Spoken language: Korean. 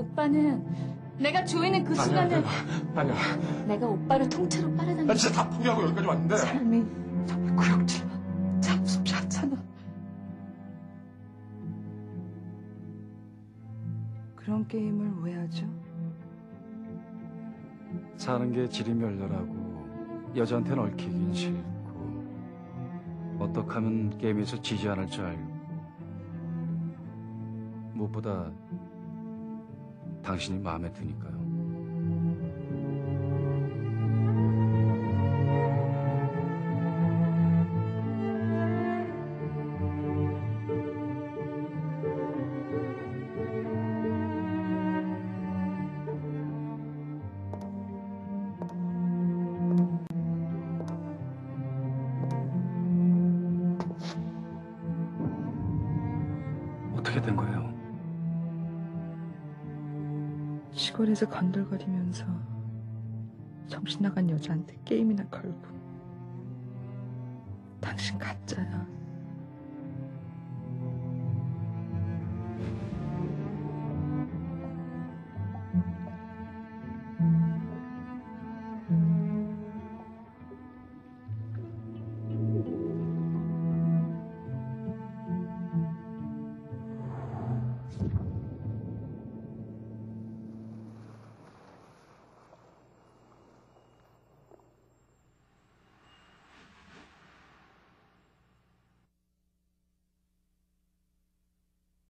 오빠는 내가 조이는 그 순간을 아니야. 내가 오빠를 통째로 빨아당겨. 나 진짜 다 포기하고 여기까지 왔는데. 사람이 정말 구역질나. 참 무섭지 않잖아. 그런 게임을 왜 하죠? 사는 게 질이 멸렬하고 여자한테는 얽히긴 싫고 어떻게 하면 게임에서 지지 않을 줄 알고 무엇보다 당신이 마음에 드니까요. 어떻게 된 거예요? 시골에서 건들거리면서 정신 나간 여자한테 게임이나 걸고. 당신 가짜야.